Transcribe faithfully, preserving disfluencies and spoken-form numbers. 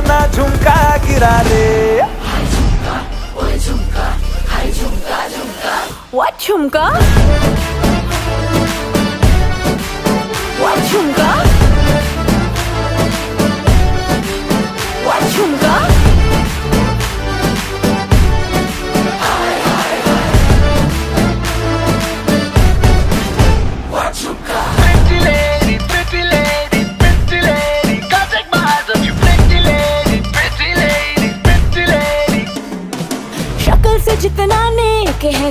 अपना झुमका गिरा ले। What झुमका? What झुमका? What झुमका? Pretty lady, pretty lady, pretty lady, can't take my eyes off you. Pretty lady, pretty lady, pretty lady. शक्ल से जितना नेक है